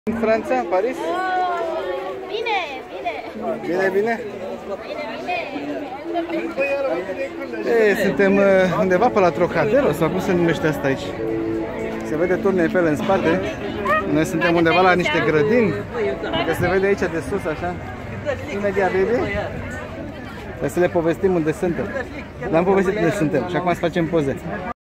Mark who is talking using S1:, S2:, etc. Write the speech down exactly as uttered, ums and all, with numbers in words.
S1: În Franța, în Paris?
S2: Bine, bine.
S1: Bine, bine?
S2: Bine,
S1: E, suntem undeva pe la Trocadero, sau cum se numește asta aici? Se vede Turnul Eiffel în spate. Noi suntem undeva la niște grădini. Că se vede aici de sus, așa. Imediat, baby. Trebuie să le povestim unde suntem. Le-am povestit unde suntem și acum să facem poze.